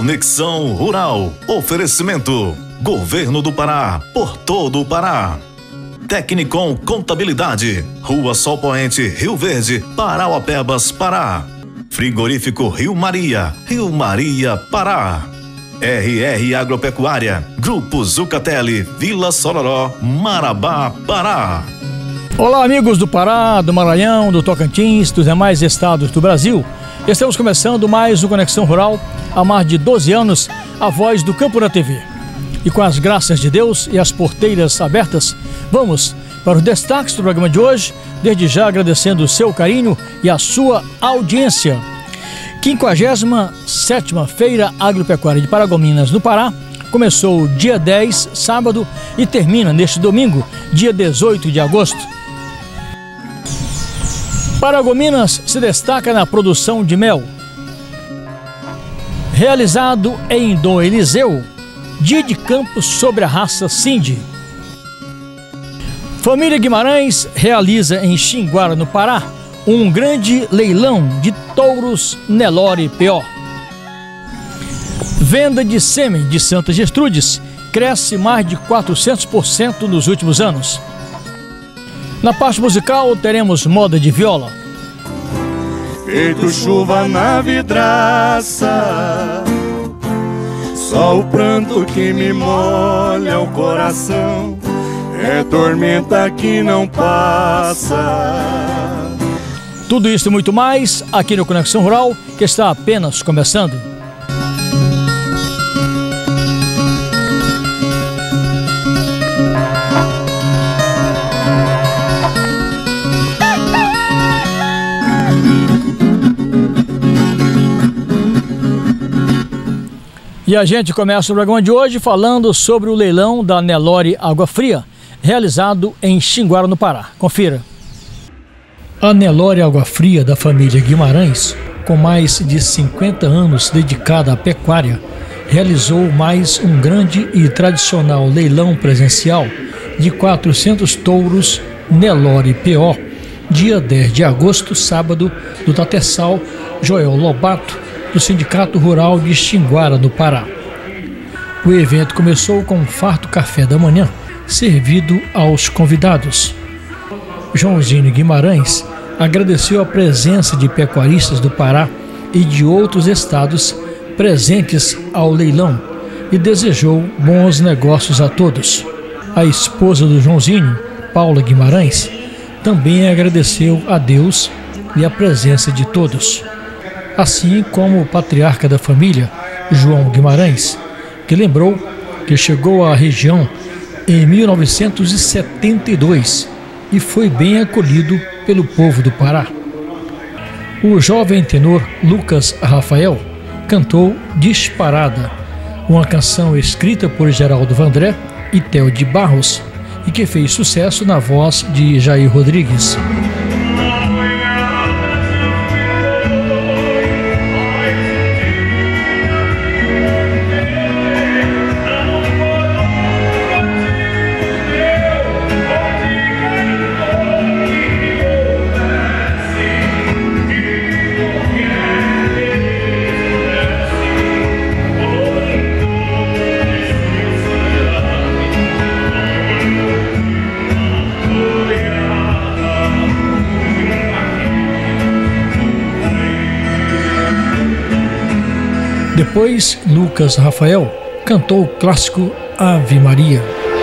Conexão Rural. Oferecimento. Governo do Pará, por todo o Pará. Tecnicom Contabilidade. Rua Sol Poente, Rio Verde, Parauapebas, Pará. Frigorífico Rio Maria, Pará. RR Agropecuária. Grupo Zucatelli, Vila Sororó, Marabá, Pará. Olá, amigos do Pará, do Maranhão, do Tocantins, dos demais estados do Brasil. Estamos começando mais um Conexão Rural. Há mais de 12 anos, a voz do campo na TV. E com as graças de Deus e as porteiras abertas, vamos para os destaques do programa de hoje, desde já agradecendo o seu carinho e a sua audiência. 57ª Feira Agropecuária de Paragominas, no Pará, começou dia 10, sábado, e termina neste domingo, dia 18 de agosto. Paragominas se destaca na produção de mel. Realizado em Dom Eliseu, dia de campo sobre a raça Sindi. Família Guimarães realiza em Xinguara, no Pará, um grande leilão de touros Nelore P.O. Venda de sêmen de Santa Gertrudes cresce mais de 400% nos últimos anos. Na parte musical teremos moda de viola. Feito chuva na vidraça, só o pranto que me molha o coração, é tormenta que não passa. Tudo isso e muito mais aqui no Conexão Rural, que está apenas começando. E a gente começa o programa de hoje falando sobre o leilão da Nelore Água Fria, realizado em Xinguara, no Pará. Confira. A Nelore Água Fria da família Guimarães, com mais de 50 anos dedicada à pecuária, realizou mais um grande e tradicional leilão presencial de 400 touros Nelore P.O., dia 10 de agosto, sábado, do Tatersal Joel Lobato, do Sindicato Rural de Xinguara, no Pará. O evento começou com um farto café da manhã, servido aos convidados. Joãozinho Guimarães agradeceu a presença de pecuaristas do Pará e de outros estados presentes ao leilão e desejou bons negócios a todos. A esposa do Joãozinho, Paula Guimarães, também agradeceu a Deus e a presença de todos, assim como o patriarca da família, João Guimarães, que lembrou que chegou à região em 1972 e foi bem acolhido pelo povo do Pará. O jovem tenor Lucas Rafael cantou Disparada, uma canção escrita por Geraldo Vandré e Theo de Barros e que fez sucesso na voz de Jair Rodrigues. Depois, Lucas Rafael cantou o clássico Ave Maria.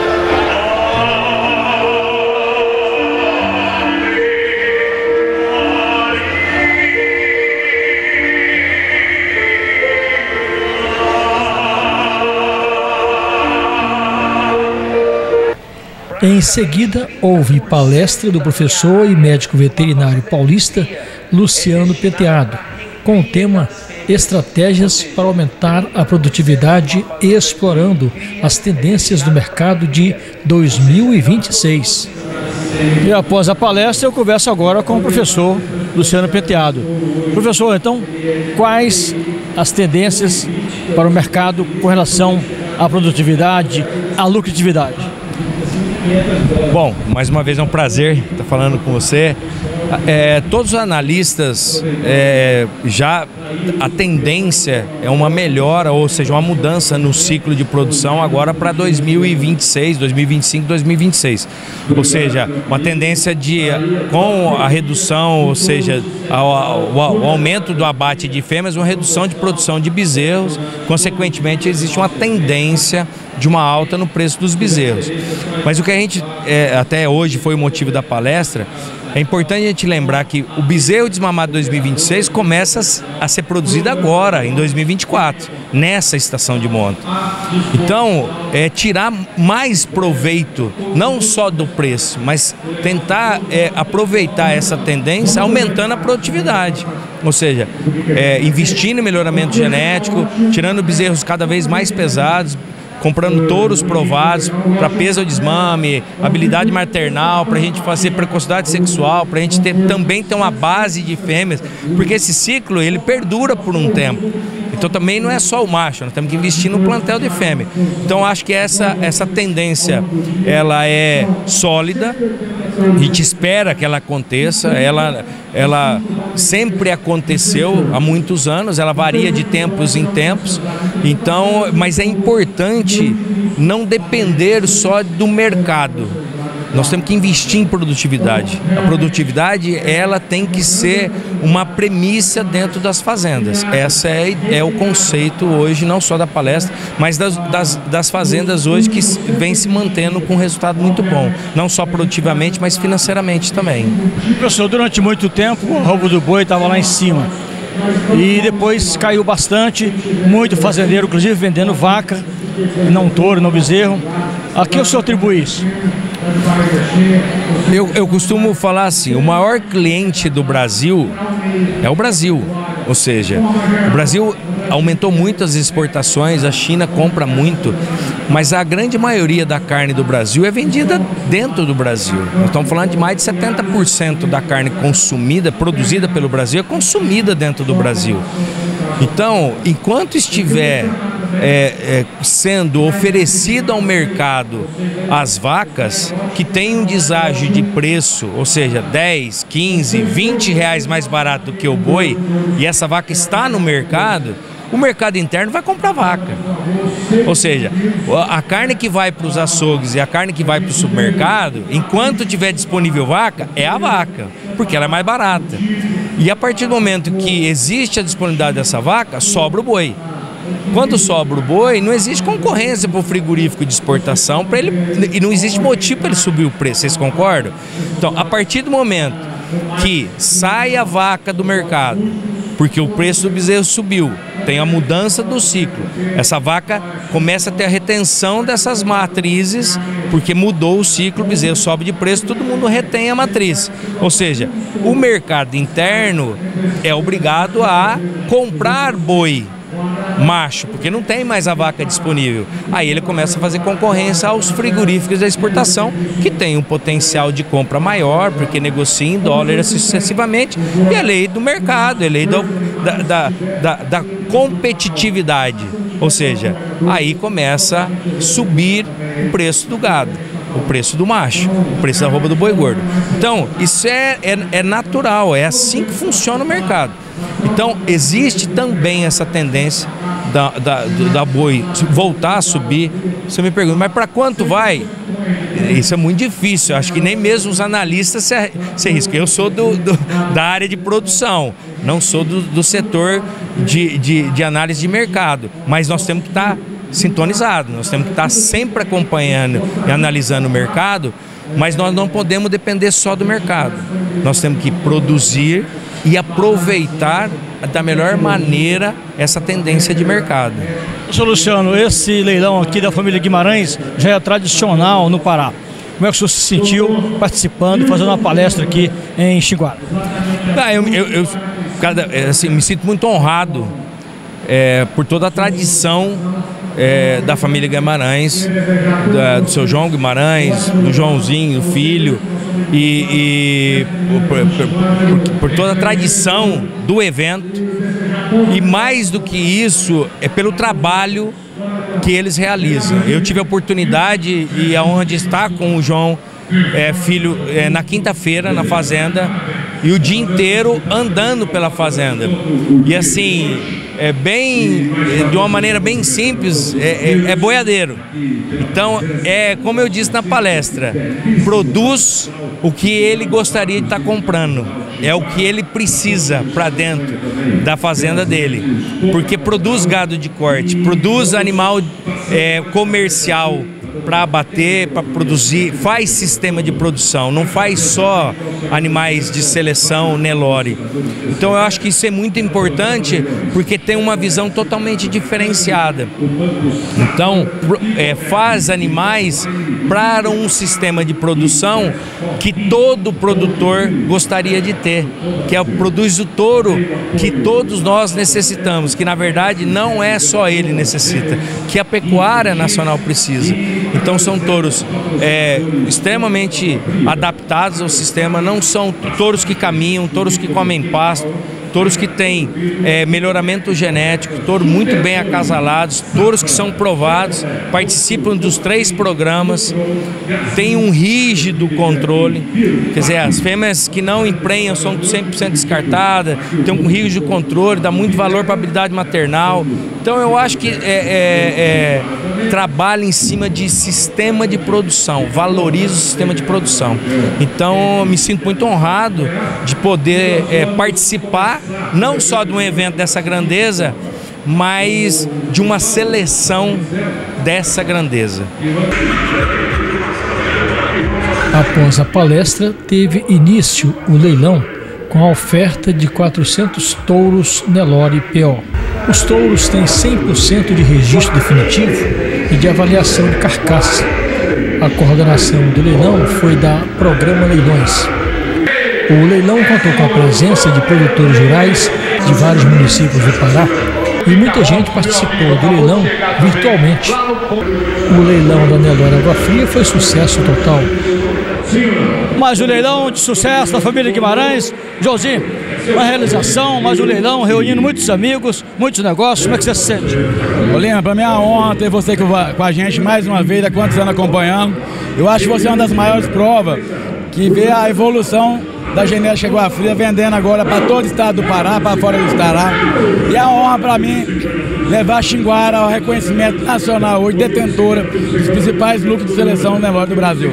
Em seguida, houve palestra do professor e médico veterinário paulista Luciano Penteado, com o tema Estratégias para aumentar a produtividade e explorando as tendências do mercado de 2026. E após a palestra, eu converso agora com o professor Luciano Penteado. Professor, então, quais as tendências para o mercado com relação à produtividade, à lucratividade? Bom, mais uma vez é um prazer estar falando com você. Todos os analistas, já a tendência é uma melhora, ou seja, uma mudança no ciclo de produção agora para 2026, 2025, 2026. Ou seja, uma tendência com a redução, ou seja, o aumento do abate de fêmeas, uma redução de produção de bezerros, consequentemente existe uma tendência de uma alta no preço dos bezerros. Mas o que a gente, até hoje foi o motivo da palestra, é importante a gente lembrar que o bezerro desmamado 2026 começa a ser produzido agora, em 2024, nessa estação de monta. Então, tirar mais proveito, não só do preço, mas tentar aproveitar essa tendência, aumentando a produtividade. Ou seja, investindo em melhoramento genético, tirando bezerros cada vez mais pesados, comprando touros provados para peso ou desmame, habilidade maternal, para a gente fazer precocidade sexual, para a gente também ter uma base de fêmeas, porque esse ciclo ele perdura por um tempo. Então também não é só o macho, nós temos que investir no plantel de fêmea. Então acho que essa tendência ela é sólida, a gente espera que ela aconteça, ela sempre aconteceu há muitos anos, ela varia de tempos em tempos, então, mas é importante não depender só do mercado. Nós temos que investir em produtividade. A produtividade, ela tem que ser uma premissa dentro das fazendas. Esse é o conceito hoje, não só da palestra, mas das fazendas hoje que vem se mantendo com um resultado muito bom. Não só produtivamente, mas financeiramente também. Professor, durante muito tempo o roubo do boi estava lá em cima. E depois caiu bastante, muito fazendeiro, inclusive vendendo vaca, não touro, não bezerro. A que o senhor atribui isso? Eu costumo falar assim, o maior cliente do Brasil é o Brasil. Ou seja, o Brasil aumentou muito as exportações, a China compra muito, mas a grande maioria da carne do Brasil é vendida dentro do Brasil. Nós estamos falando de mais de 70% da carne consumida, produzida pelo Brasil, é consumida dentro do Brasil. Então, enquanto estiver sendo oferecido ao mercado as vacas que têm um deságio de preço, ou seja, 10, 15, 20 reais mais barato do que o boi, e essa vaca está no mercado, o mercado interno vai comprar vaca. Ou seja, a carne que vai para os açougues e a carne que vai para o supermercado, enquanto tiver disponível vaca, é a vaca, porque ela é mais barata. E a partir do momento que existe a disponibilidade dessa vaca, sobra o boi. Quando sobra o boi, não existe concorrência para o frigorífico de exportação para ele, e não existe motivo para ele subir o preço, vocês concordam? Então, a partir do momento que sai a vaca do mercado, porque o preço do bezerro subiu, tem a mudança do ciclo, essa vaca começa a ter a retenção dessas matrizes, porque mudou o ciclo, o bezerro sobe de preço, todo mundo retém a matriz. Ou seja, o mercado interno é obrigado a comprar boi macho, porque não tem mais a vaca disponível. Aí ele começa a fazer concorrência aos frigoríficos da exportação, que tem um potencial de compra maior, porque negocia em dólar sucessivamente, e é lei do mercado, é lei da competitividade. Ou seja, aí começa a subir o preço do gado, o preço do macho, o preço da roupa do boi gordo. Então, isso é natural, é assim que funciona o mercado. Então, existe também essa tendência da boi voltar a subir. Você me pergunta, mas para quanto vai? Isso é muito difícil, acho que nem mesmo os analistas se arriscam. Eu sou da área de produção, não sou do setor de análise de mercado, mas nós temos que estar sintonizados, nós temos que estar sempre acompanhando e analisando o mercado, mas nós não podemos depender só do mercado. Nós temos que produzir e aproveitar da melhor maneira essa tendência de mercado. Professor Luciano, esse leilão aqui da família Guimarães já é tradicional no Pará. Como é que o senhor se sentiu participando, fazendo uma palestra aqui em Xinguara? Eu me sinto muito honrado por toda a tradição da família Guimarães, do seu João Guimarães, do Joãozinho, o filho, e por toda a tradição do evento, e mais do que isso, é pelo trabalho que eles realizam. Eu tive a oportunidade e a honra de estar com o João filho na quinta-feira na fazenda, e o dia inteiro andando pela fazenda. E assim, de uma maneira bem simples, é boiadeiro. Então, como eu disse na palestra, produz o que ele gostaria de estar comprando. É o que ele precisa para dentro da fazenda dele. Porque produz gado de corte, produz animal comercial para abater, para produzir, faz sistema de produção, não faz só animais de seleção Nelore. Então eu acho que isso é muito importante porque tem uma visão totalmente diferenciada. Então faz animais para um sistema de produção que todo produtor gostaria de ter, que produz o touro que todos nós necessitamos, que na verdade não é só ele necessita, que a pecuária nacional precisa. Então são touros extremamente adaptados ao sistema, não são touros que caminham, touros que comem pasto, touros que têm melhoramento genético, touros muito bem acasalados, touros que são provados, participam dos 3 programas, tem um rígido controle, quer dizer, as fêmeas que não emprenham são 100% descartadas, tem um rígido controle, dá muito valor para a habilidade maternal. Então eu acho que trabalha em cima de sistema de produção, valoriza o sistema de produção. Então eu me sinto muito honrado de poder participar não só de um evento dessa grandeza, mas de uma seleção dessa grandeza. Após a palestra, teve início o leilão com a oferta de 400 touros Nelore PO. Os touros têm 100% de registro definitivo e de avaliação de carcaça. A coordenação do leilão foi da Programa Leilões. O leilão contou com a presença de produtores rurais de vários municípios do Pará e muita gente participou do leilão virtualmente. O leilão da Nelore Água Fria foi sucesso total. Mais um leilão de sucesso da família Guimarães. Joãozinho, uma realização, mais um leilão, reunindo muitos amigos, muitos negócios. Como é que você se sente? Ô Lima, para mim é uma honra ter você com a gente mais uma vez, há quantos anos acompanhando. Eu acho que você é uma das maiores provas que vê a evolução da genética Água Fria, vendendo agora para todo o estado do Pará, para fora do Pará. E é uma honra para mim levar a Xinguara ao reconhecimento nacional hoje, detentora dos principais lucros de seleção Nelore do Brasil.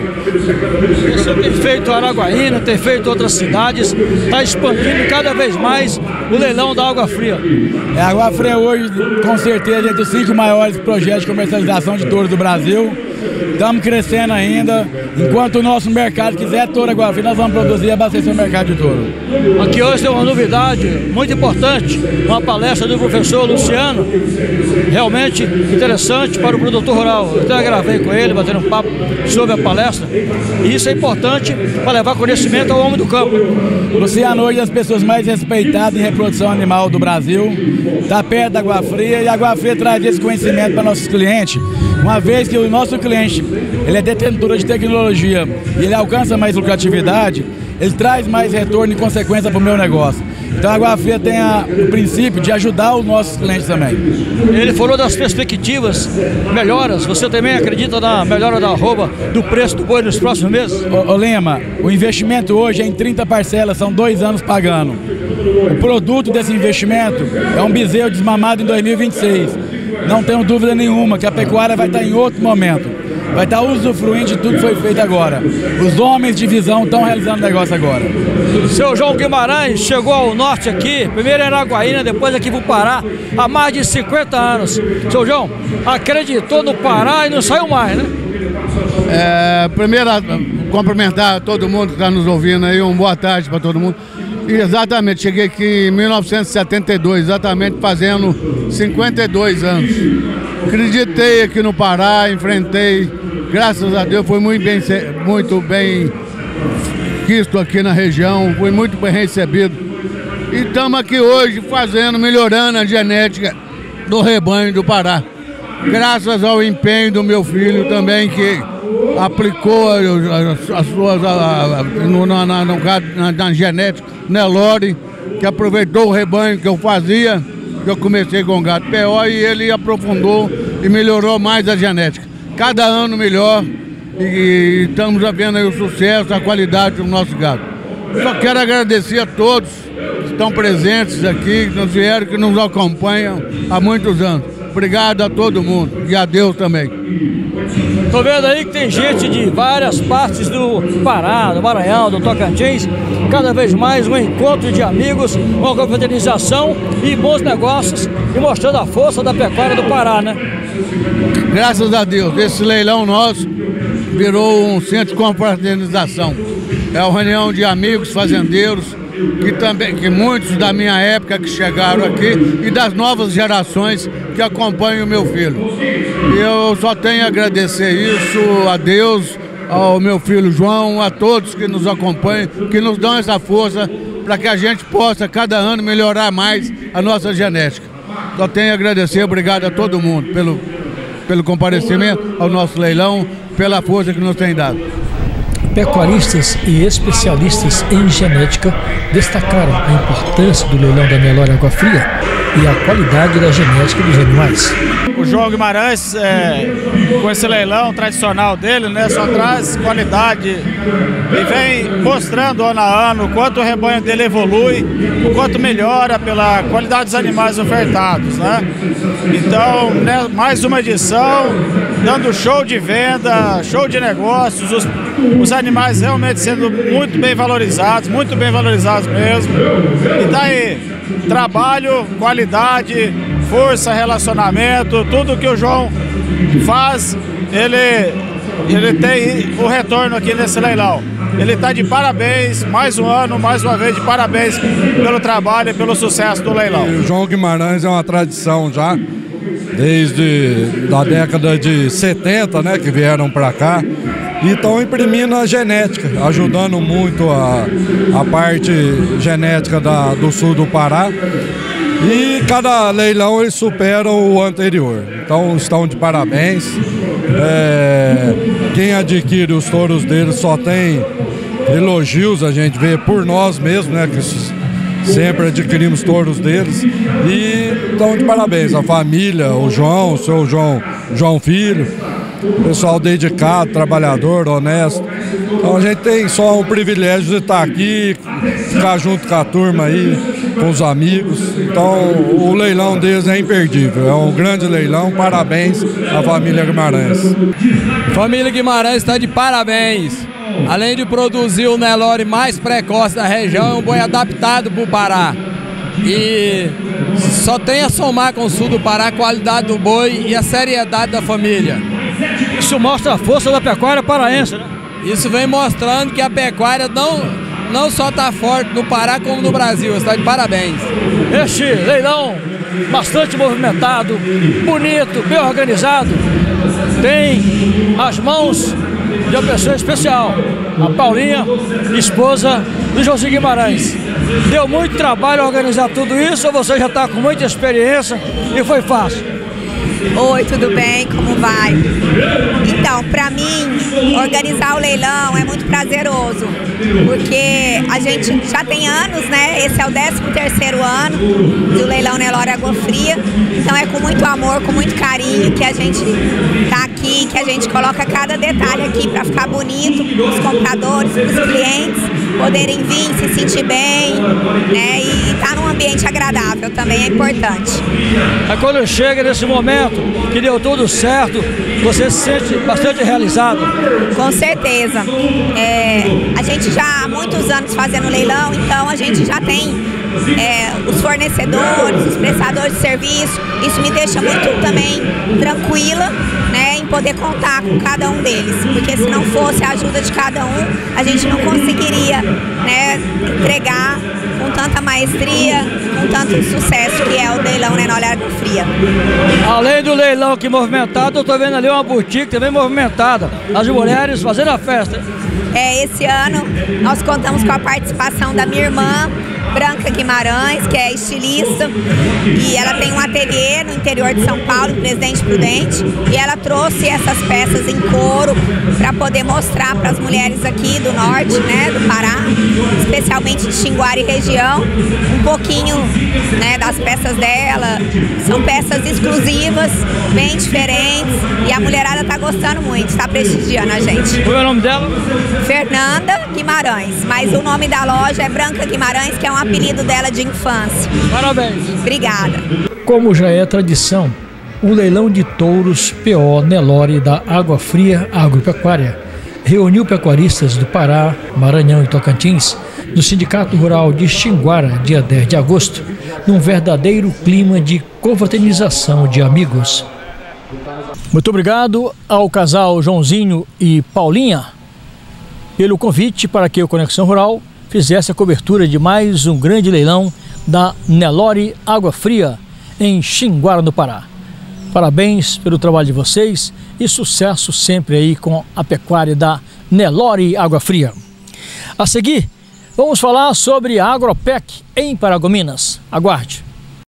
Você tem feito Araguaína, tem feito outras cidades, está expandindo cada vez mais o leilão da Água Fria. A Água Fria hoje, com certeza, é entre os 5 maiores projetos de comercialização de touros do Brasil. Estamos crescendo ainda. Enquanto o nosso mercado quiser touro Água Fria, nós vamos produzir e abastecer o mercado de touro. Aqui hoje tem uma novidade muito importante, uma palestra do professor Luciano, realmente interessante para o produtor rural. Eu até gravei com ele, batendo um papo sobre a palestra, e isso é importante para levar conhecimento ao homem do campo. Luciano hoje é das pessoas mais respeitadas em reprodução animal do Brasil, está perto da Água Fria, e a Água Fria traz esse conhecimento para nossos clientes, uma vez que o nosso cliente ele é detentor de tecnologia e ele alcança mais lucratividade, ele traz mais retorno e consequência para o meu negócio. Então a Água Fria tem o princípio de ajudar os nossos clientes também. Ele falou das perspectivas, melhoras. Você também acredita na melhora da arroba, do preço do boi nos próximos meses? Ô Lima, o investimento hoje é em 30 parcelas, são 2 anos pagando. O produto desse investimento é um bezerro desmamado em 2026. Não tenho dúvida nenhuma que a pecuária vai estar em outro momento. Vai estar usufruindo de tudo que foi feito agora. Os homens de visão estão realizando negócio agora. Seu João Guimarães chegou ao norte aqui, primeiro em Araguaína, depois aqui para o Pará, há mais de 50 anos. Seu João, acreditou no Pará e não saiu mais, né? Primeiro, cumprimentar todo mundo que está nos ouvindo aí, uma boa tarde para todo mundo. E exatamente, cheguei aqui em 1972, exatamente fazendo 52 anos. Acreditei aqui no Pará, enfrentei, graças a Deus, foi muito bem quisto aqui na região, fui muito bem recebido. E estamos aqui hoje melhorando a genética do rebanho do Pará. Graças ao empenho do meu filho também, que aplicou as suas na genética Nelore, que aproveitou o rebanho que eu fazia, que eu comecei com gado PO, e ele aprofundou e melhorou mais a genética. Cada ano melhor, e estamos vendo aí o sucesso, a qualidade do nosso gado. Só quero agradecer a todos que estão presentes aqui, que nos vieram, que nos acompanham há muitos anos. Obrigado a todo mundo e a Deus também. Tô vendo aí que tem gente de várias partes do Pará, do Maranhão, do Tocantins. Cada vez mais um encontro de amigos, uma confraternização e bons negócios e mostrando a força da pecuária do Pará, né? Graças a Deus, esse leilão nosso virou um centro de confraternização. É uma reunião de amigos fazendeiros, que muitos da minha época que chegaram aqui e das novas gerações que acompanham o meu filho. E eu só tenho a agradecer isso a Deus, ao meu filho João, a todos que nos acompanham, que nos dão essa força para que a gente possa cada ano melhorar mais a nossa genética. Só tenho a agradecer, obrigado a todo mundo pelo comparecimento ao nosso leilão, pela força que nos tem dado. Pecuaristas e especialistas em genética destacaram a importância do leilão da Nelore Água Fria e a qualidade da genética dos animais. O João Guimarães, com esse leilão tradicional dele, né, só traz qualidade e vem mostrando ano a ano o quanto o rebanho dele evolui, o quanto melhora pela qualidade dos animais ofertados, né? Então, né, mais uma edição, dando show de venda, show de negócios, os animais realmente sendo muito bem valorizados mesmo. E tá aí, trabalho, qualidade, força, relacionamento, tudo que o João faz, ele tem o retorno aqui nesse leilão. Ele está de parabéns, mais um ano, mais uma vez de parabéns pelo trabalho e pelo sucesso do leilão. O João Guimarães é uma tradição já, desde a década de 70, né, que vieram para cá. E estão imprimindo a genética, ajudando muito a parte genética do sul do Pará. E cada leilão eles superam o anterior. Então estão de parabéns. Quem adquire os touros deles só tem elogios, a gente vê por nós mesmos, né? Que sempre adquirimos touros deles. E estão de parabéns. A família, o João, o seu João Filho. Pessoal dedicado, trabalhador, honesto. Então a gente tem só o privilégio de estar aqui, ficar junto com a turma aí, com os amigos. Então o leilão deles é imperdível, é um grande leilão. Parabéns à família Guimarães. Família Guimarães está de parabéns. Além de produzir o Nelore mais precoce da região, é um boi adaptado para o Pará. E só tem a somar com o sul do Pará a qualidade do boi e a seriedade da família. Isso mostra a força da pecuária paraense, né? Isso vem mostrando que a pecuária não só está forte no Pará como no Brasil. Está de parabéns. Este leilão bastante movimentado, bonito, bem organizado, tem as mãos de uma pessoa especial, a Paulinha, esposa do Joãozinho Guimarães. Deu muito trabalho organizar tudo isso ou você já está com muita experiência e foi fácil? Oi, tudo bem? Como vai? Então, para mim, organizar o leilão é muito prazeroso, porque a gente já tem anos, né? Esse é o 13º ano do leilão Nelore Água Fria, então é com muito amor, com muito carinho que a gente tá aqui, que a gente coloca cada detalhe aqui para ficar bonito para os compradores, para os clientes poderem vir, se sentir bem, né? E estar num ambiente agradável também é importante. Aí quando chega nesse momento que deu tudo certo, você se sente bastante realizado? Com certeza. A gente já há muitos anos fazendo leilão, então a gente já tem os fornecedores, os prestadores de serviço. Isso me deixa muito também tranquila, né, em poder contar com cada um deles, porque se não fosse a ajuda de cada um, a gente não conseguiria, né, entregar com tanta maestria, com tanto sucesso que é o leilão Nelore Água Fria. Além do leilão que movimentado, eu estou vendo ali uma boutique também movimentada, as mulheres fazendo a festa. Esse ano nós contamos com a participação da minha irmã, Branca Guimarães, que é estilista, e ela tem um ateliê no interior de São Paulo, em Presidente Prudente, e ela trouxe essas peças em couro para poder mostrar para as mulheres aqui do norte, né, do Pará, especialmente de Xinguara e região, um pouquinho, né, das peças dela. São peças exclusivas, bem diferentes, e a mulherada tá gostando muito, está prestigiando a gente. Qual é o nome dela? Fernanda Guimarães, mas o nome da loja é Branca Guimarães, que é um apelido dela de infância. Parabéns. Obrigada. Como já é tradição, o leilão de touros PO Nelore da Água Fria Agropecuária reuniu pecuaristas do Pará, Maranhão e Tocantins do Sindicato Rural de Xinguara, dia 10 de agosto, num verdadeiro clima de confraternização de amigos. Muito obrigado ao casal Joãozinho e Paulinha pelo convite para que o Conexão Rural fizesse a cobertura de mais um grande leilão da Nelore Água Fria em Xinguara, no Pará. Parabéns pelo trabalho de vocês e sucesso sempre aí com a pecuária da Nelore Água Fria. A seguir, vamos falar sobre a Agropec em Paragominas. Aguarde.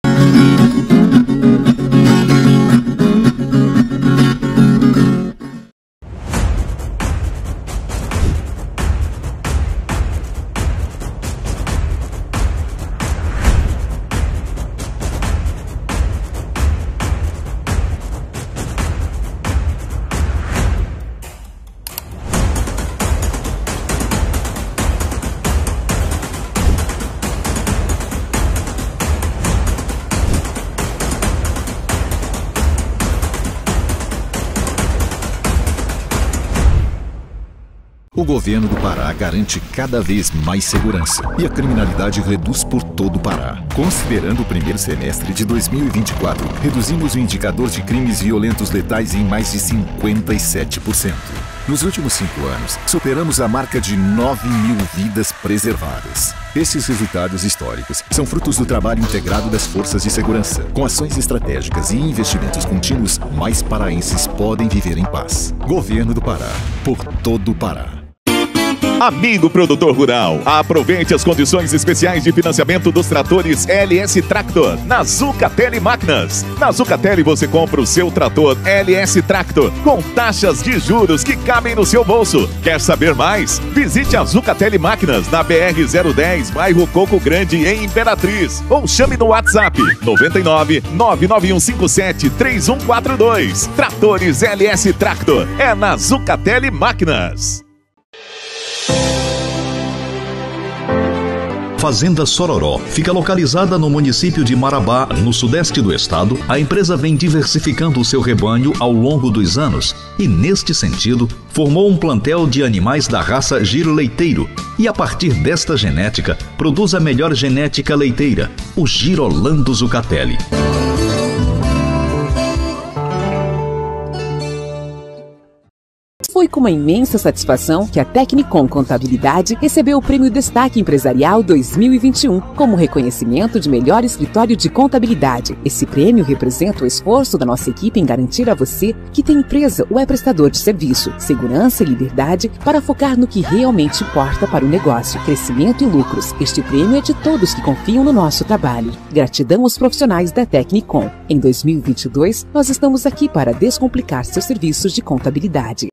O governo do Pará garante cada vez mais segurança e a criminalidade reduz por todo o Pará. Considerando o primeiro semestre de 2024, reduzimos o indicador de crimes violentos letais em mais de 57%. Nos últimos 5 anos, superamos a marca de 9.000 vidas preservadas. Esses resultados históricos são frutos do trabalho integrado das forças de segurança. Com ações estratégicas e investimentos contínuos, mais paraenses podem viver em paz. Governo do Pará, por todo o Pará. Amigo produtor rural, aproveite as condições especiais de financiamento dos tratores LS Tractor na Zucatelli Máquinas. Na Zucatelli você compra o seu trator LS Tractor com taxas de juros que cabem no seu bolso. Quer saber mais? Visite a Zucatelli Máquinas na BR-010, bairro Coco Grande, em Imperatriz. Ou chame no WhatsApp 99 99157 3142. Tratores LS Tractor é na Zucatelli Máquinas. Fazenda Sororó fica localizada no município de Marabá, no sudeste do estado. A empresa vem diversificando o seu rebanho ao longo dos anos e, neste sentido, formou um plantel de animais da raça Giro Leiteiro e, a partir desta genética, produz a melhor genética leiteira, o Girolando Zucatelli. Foi com uma imensa satisfação que a Tecnicom Contabilidade recebeu o Prêmio Destaque Empresarial 2021 como reconhecimento de melhor escritório de contabilidade. Esse prêmio representa o esforço da nossa equipe em garantir a você que tem empresa ou é prestador de serviço, segurança e liberdade para focar no que realmente importa para o negócio, crescimento e lucros. Este prêmio é de todos que confiam no nosso trabalho. Gratidão aos profissionais da Tecnicom. Em 2022, nós estamos aqui para descomplicar seus serviços de contabilidade.